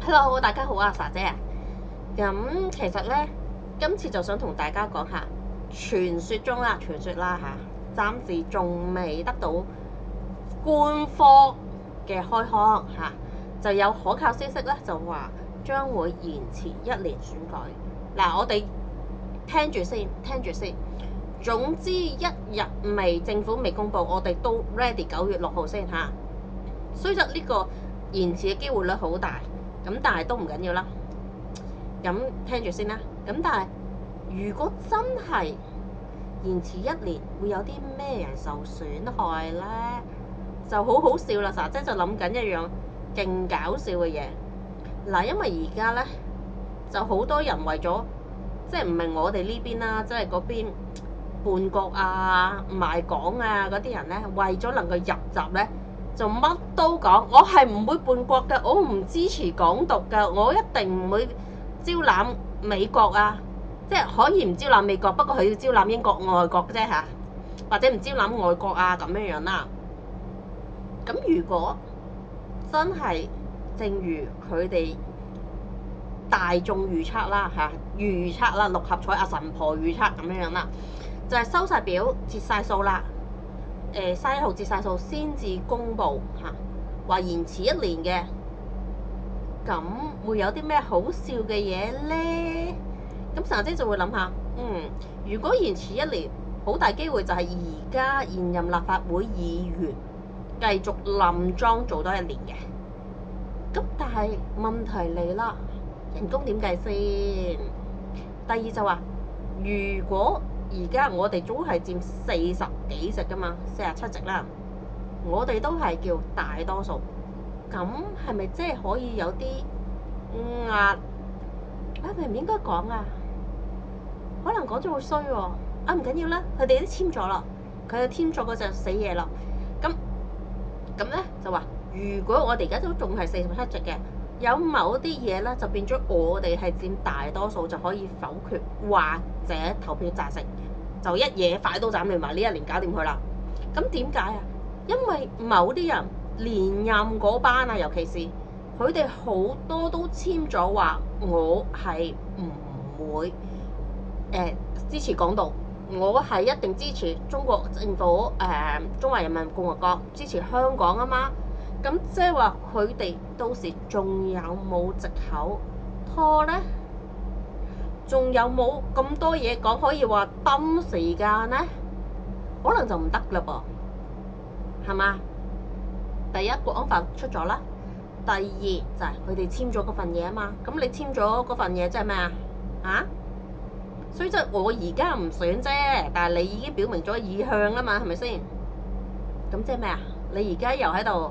Hello，大家好啊，莎姐啊。咁其實咧，今次就想同大家講下傳說中啦，傳說啦嚇，暫時仲未得到官方嘅開腔嚇，就有可靠消息咧，就話將會延遲1年選舉。嗱，我哋聽住先，聽住先。總之一日政府未公佈，我哋都 ready 9月6號先嚇。雖則呢個延遲嘅機會率好大，咁但係都唔緊要啦。咁聽住先啦。咁但係如果真係延遲1年，會有啲咩人受損害呢？就好好笑啦！莎姐就諗緊一樣勁搞笑嘅嘢。嗱，因為而家呢，就好多人為咗即係唔係我哋呢邊啦，即係嗰邊叛國啊、賣港啊嗰啲人呢，為咗能夠入閘呢，就乜都講。我係唔會叛國嘅，我唔支持港獨嘅，我一定唔會招攬美國啊！即係可以唔招攬美國，不過佢要招攬英國外國啫嚇，或者唔招攬外國啊咁樣樣啦。咁如果真係正如佢哋大眾預測啦嚇，預測啦，6合彩阿神婆預測咁樣樣啦，就係收晒表、截晒數啦。3號截晒數先至公佈嚇，話延遲1年嘅，咁會有啲咩好笑嘅嘢呢？咁莎姐就會諗下，如果延遲1年，好大機會就係而家現任立法會議員繼續冧莊做多1年嘅。咁但係問題嚟啦，人工點計先？第二就話，如果而家我哋都係佔40幾席噶嘛，47席啦，我哋都係叫大多數，咁係咪即係可以有啲壓？係咪唔應該講啊？可能講咗會衰喎。唔緊要啦，佢哋都簽咗啦，佢哋簽咗嗰隻死嘢啦。咁咧就話，如果我哋而家都仲係47席嘅，有某啲嘢咧就變咗我哋係佔大多數，就可以否決或者投票贊成，就一嘢快刀斬亂麻呢1年搞掂佢啦。咁點解啊？因為某啲人連任嗰班啊，尤其是佢哋好多都簽咗話，我係唔會支持港獨，我係一定支持中國政府中華人民共和國，支持香港啊嘛。咁即係話佢哋到時仲有冇藉口拖呢？仲有冇咁多嘢講可以話抌時間呢？可能就唔得嘞噃，係嘛？第一，國安法出咗啦，第二就係佢哋簽咗嗰份嘢啊嘛。咁你簽咗嗰份嘢即係咩啊？所以即係我而家唔選啫，但係你已經表明咗意向啦嘛，係咪先？咁即係咩啊？你而家又喺度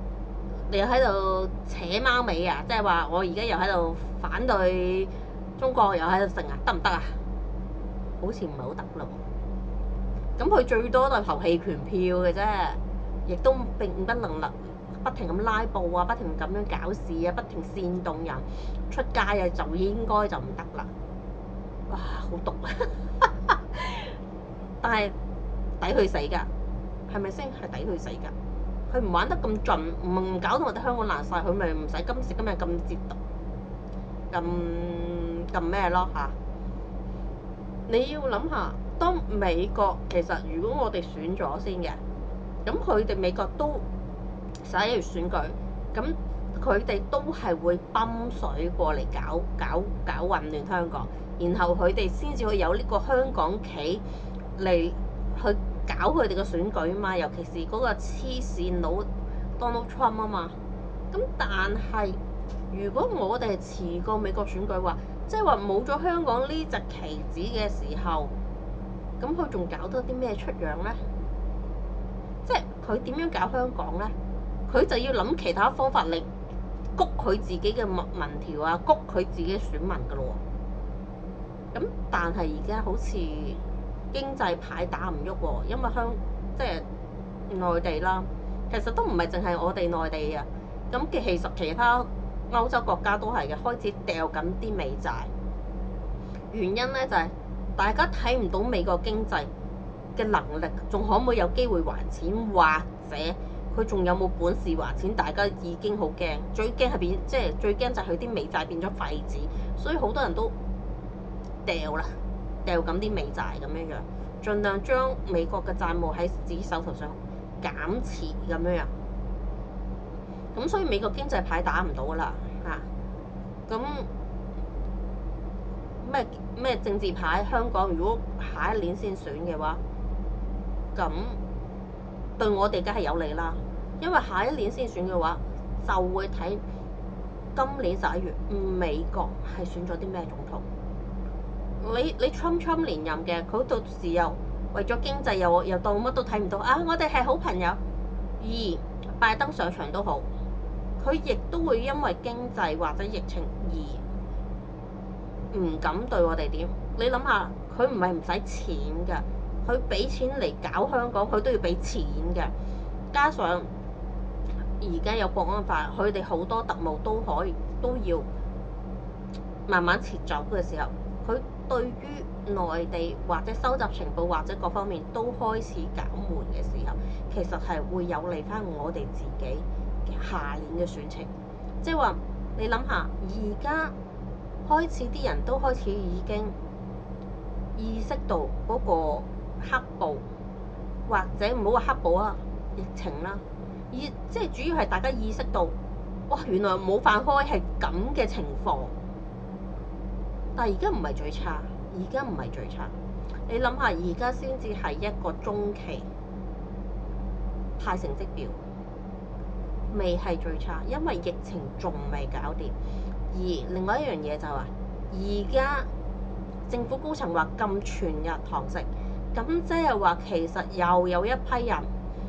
扯貓尾啊！即係話我而家又喺度反對中國，又喺度成啊，得唔得啊？好似唔係好得咯。咁佢最多都係投棄權票嘅啫，亦都並不能不停咁拉布啊，不停咁樣搞事啊，不停煽動人出街啊，就應該就唔得啦。哇，好毒啊！但係抵佢死㗎，係咪先？係抵佢死㗎。佢唔玩得咁盡，唔搞到我哋香港爛晒，佢咪唔使今時今日咁折墮，咁咩咯嚇？你要諗下，當美國其實如果我哋選咗先嘅，咁佢哋美國都11月選舉，咁佢哋都係會泵水過嚟搞混亂香港，然後佢哋先至會有呢個香港企嚟去搞佢哋嘅選舉嘛，尤其是嗰個黐線佬 Donald Trump 啊嘛。咁但係如果我哋係遲過美國選舉話，即係話冇咗香港呢隻棋子嘅時候，咁佢仲搞得啲咩出樣呢？即係佢點樣搞香港呢？佢就要諗其他方法嚟谷佢自己嘅民調啊，谷佢自己嘅選民噶咯喎。咁但係而家好似經濟牌打唔喐喎，因為即係內地啦，其實都唔係淨係我哋內地啊。咁其實其他歐洲國家都係嘅，開始掉緊啲美債。原因咧就係大家睇唔到美國經濟嘅能力，仲可唔可以有機會還錢，或者佢仲有冇本事還錢？大家已經好驚，最驚係變，即係最驚就係佢啲美債變咗廢紙，所以好多人都掉啦，掉緊啲美債咁樣樣，盡量將美國嘅債務喺自己手頭上減持咁樣樣。咁所以美國經濟牌打唔到啦嚇。咁咩政治牌？香港如果下一年先選嘅話，咁對我哋梗係有利啦。因為下一年先選嘅話，就會睇今年11月美國係選咗啲咩總統。你 Trump 連任嘅，佢到時又為咗經濟又當乜都睇唔到啊！我哋係好朋友。而拜登上場都好，佢亦都會因為經濟或者疫情而唔敢對我哋點。你諗下，佢唔係唔使錢㗎，佢俾錢嚟搞香港，佢都要俾錢嘅。加上而家有國安法，佢哋好多特務都要慢慢撤走嘅時候，佢對於內地或者收集情報或者各方面都開始減緩嘅時候，其實係會有利翻我哋自己下年嘅選情。即係話你諗下，而家開始啲人都開始已經意識到嗰個黑暴，或者唔好話黑暴啊，疫情啦，即係主要係大家意識到，哇，原來冇飯開係咁嘅情況。但係而家唔係最差，而家唔係最差。你諗下，而家先至係一個中期派成績表，未係最差，因為疫情仲未搞掂。而另外一樣嘢就係話，而家政府高層話禁全日堂食，咁即係話其實又有一批人，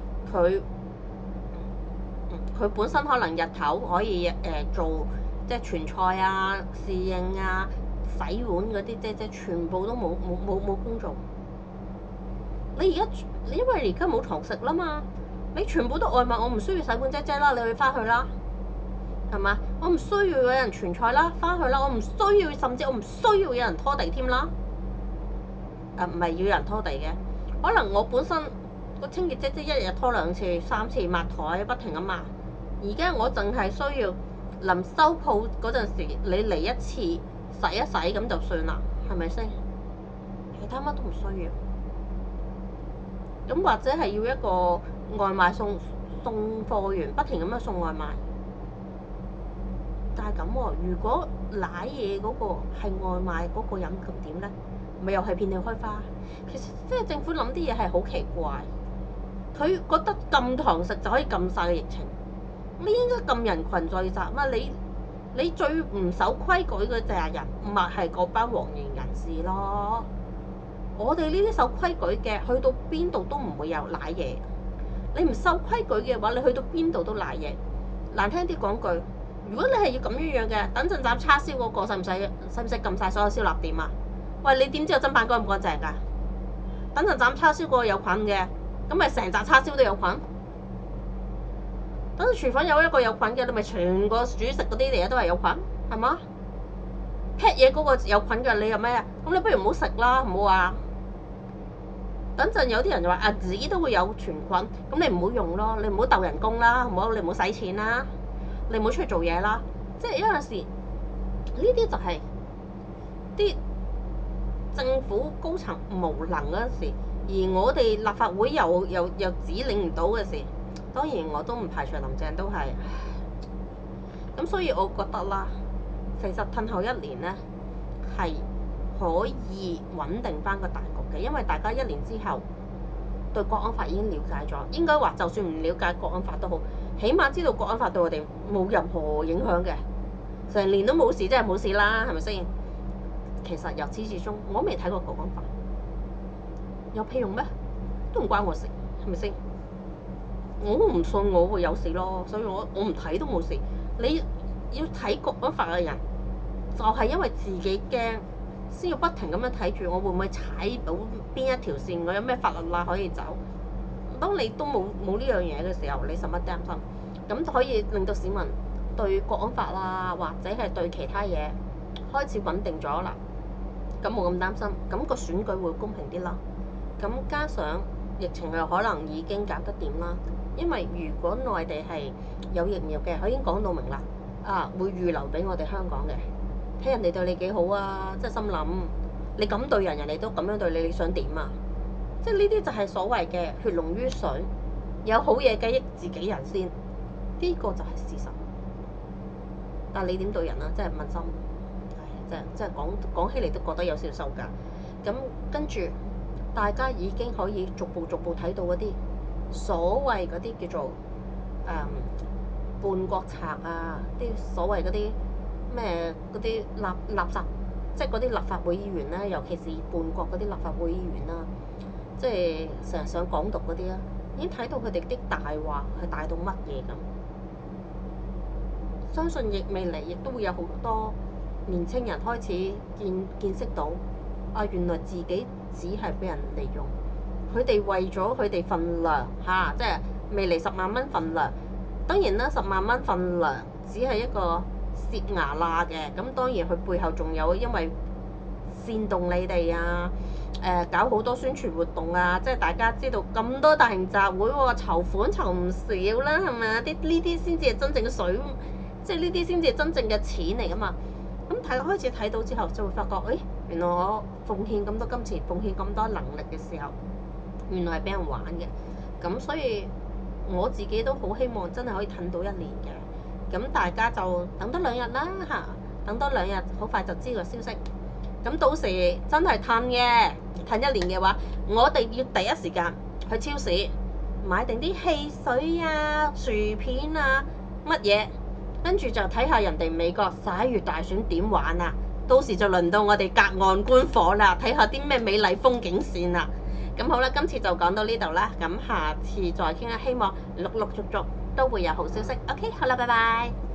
佢本身可能日頭可以做即係傳菜啊、侍應啊、洗碗嗰啲，即全部都冇工做。你因為而家冇堂食啦嘛，你全部都外賣，我唔需要洗碗姐姐啦，你去翻去啦，係嘛？我唔需要有人傳菜啦，翻去啦，我唔需要，甚至我唔需要有人拖地添啦。唔係要有人拖地嘅，可能我本身個清潔姐姐一日拖2次、3次抹台，不停咁抹。而家我淨係需要臨收鋪嗰陣時，你嚟一次洗一洗咁就算啦，係咪先？其他乜都唔需要。咁或者係要一個外賣送貨員不停咁樣送外賣。但係咁喎，如果攋嘢嗰個係外賣嗰個人，咁點呢？咪又係遍地開花。其實即係政府諗啲嘢係好奇怪，佢覺得禁堂食就可以禁晒嘅疫情。你應該禁人群聚集啊！你最唔守規矩嘅就係人，咪係嗰班黃營人士咯。我哋呢啲守規矩嘅，去到邊度都唔會有攋嘢。你唔守規矩嘅話，你去到邊度都攋嘢。難聽啲講句，如果你係要咁樣嘅，等陣斬叉燒嗰個使唔使禁晒所有燒臘店啊？喂，你點知有砧板乾唔乾淨㗎？等陣斬叉燒嗰個有菌嘅，咁咪成紮叉燒都有菌。等廚房有一個有菌嘅，你咪全個煮食嗰啲嘢都係有菌，係嘛？劈嘢嗰個有菌嘅，你有咩啊？咁你不如唔好食啦，唔好話。等陣有啲人就話啊，紙都會有全菌，咁你唔好用咯，你唔好鬥人工啦，你唔好使錢啦，你唔好出去做嘢啦。即係有陣時呢啲就係啲政府高層無能嗰陣時，而我哋立法會又指令唔到嘅時。當然我都唔排除林鄭都係，咁所以我覺得啦，其實褪後1年呢係可以穩定翻個大局嘅，因為大家1年之後對國安法已經了解咗，應該話就算唔了解國安法都好，起碼知道國安法對我哋冇任何影響嘅，成年都冇事，真係冇事啦，係咪先？其實由始至終我未睇過國安法，有屁用咩？都唔關我事，係咪先？我都唔信我會有事咯，所以我唔睇都冇事。你要睇國安法嘅人，就係因為自己驚，先要不停咁樣睇住我會唔會踩到邊一條線，我有咩法律啦可以走。當你都冇呢樣嘢嘅時候，你使乜擔心？咁就可以令到市民對國安法啦，或者係對其他嘢開始穩定咗啦。咁冇咁擔心，咁個選舉會公平啲啦。咁加上疫情又可能已經搞得掂啦。 因為如果內地係有疫苗嘅，佢已經講到明啦，會預留俾我哋香港嘅。睇人哋對你幾好啊，即係心諗你咁對人，人哋都咁樣對你，你想點啊？即係呢啲就係所謂嘅血濃於水，有好嘢嘅益自己人先，呢個就係事實。但係你點對人啊？真係問心，真係講起嚟都覺得有少少羞家。咁跟住大家已經可以逐步睇到嗰啲所謂嗰啲叫做叛國賊啊，啲所謂嗰啲咩嗰啲垃圾，即係嗰啲立法會議員咧，尤其是叛國嗰啲立法會議員啦，即係成日想港獨嗰啲啦，已經睇到佢哋啲大話係大到乜嘢咁。相信亦未嚟，亦都會有好多年青人開始見識到原來自己只係俾人利用。佢哋為咗佢哋份糧即係未嚟10萬蚊份糧。當然啦，10萬蚊份糧只係一個蝕牙罅嘅。咁當然佢背後仲有因為煽動你哋搞好多宣傳活動即係大家知道咁多大型集會喎，籌款籌唔少啦，係咪啊？呢啲先至係真正嘅水，即係呢啲先至係真正嘅錢嚟噶嘛。咁大家開始睇到之後，就會發覺，原來我奉獻咁多金錢，奉獻咁多能力嘅時候，原來係俾人玩嘅。咁所以我自己都好希望真係可以等到1年嘅。咁大家就等多2日啦等多2日，好快就知個消息。咁到時真係褪1年嘅話，我哋要第一時間去超市買定啲汽水薯片乜嘢，跟住就睇下人哋美國11月大選點玩啦。到時就輪到我哋隔岸觀火啦，睇下啲咩美麗風景線啦。咁好啦，今次就講到呢度啦，咁下次再傾啦。希望陸陸續續都會有好消息。OK， 好啦，拜拜。